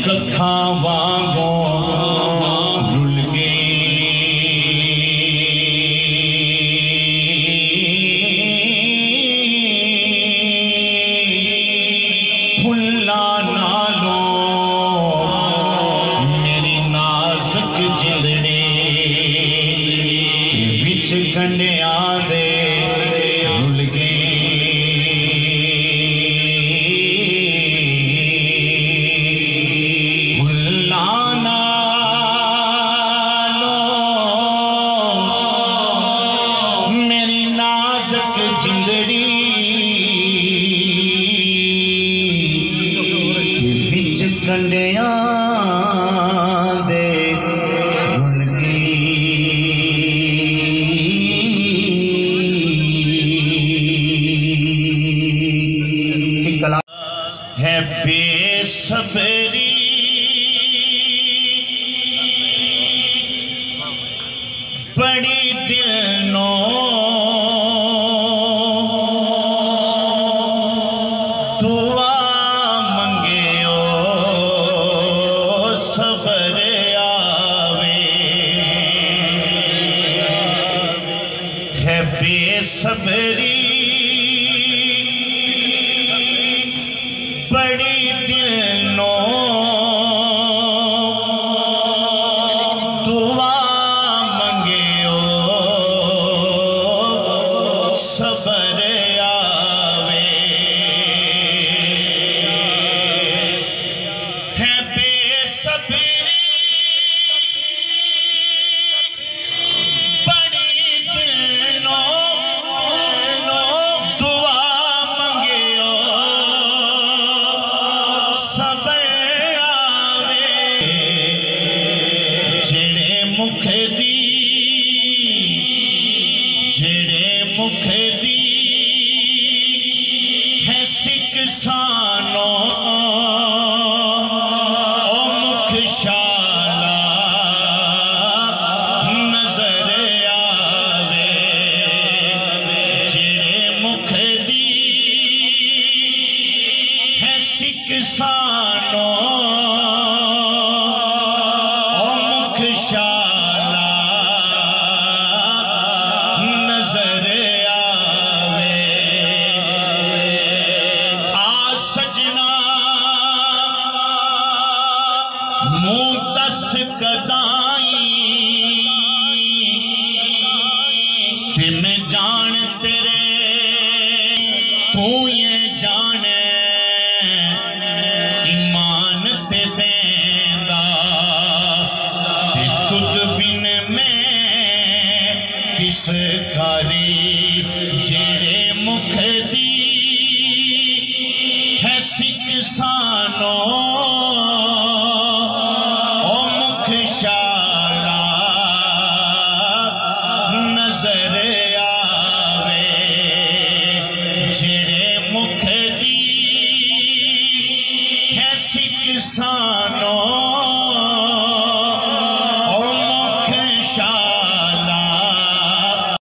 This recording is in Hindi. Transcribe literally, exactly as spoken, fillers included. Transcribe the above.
कखा वांगो रुल गए फुल्ला नालो मेरी नाजुक जिंदड़ी विच कंडिया दे रुल गए फुल्ला नालो मेरी नाजुक जिंदड़ी विच कंडिया दे रुल गई है बेसब्री बड़ी दिल नो दुआ मंगे सबर आवे है बेसब्री बड़ी दिल नो दुआ मंगे सबर आवे है बेसब्री बड़ी दिल नो दुआ मंगे सबर आवे जेड़े मुख दी जेड़े मुख दी है सिख सानो ओ मुख शाला नजर आवे जेड़े मुख दी है सिख सानो ओ मुख शाला नजर आवे आ सजना मुंह दस कदाई ते मैं जान तेरे तू ये जाने ईमान ते देंदा ते तुद बिन मैं किस कारी जेड़े मुख दी है सिख सानो ओ मुख शाला नजर आवे जेड़े मुख दी है सिख सानो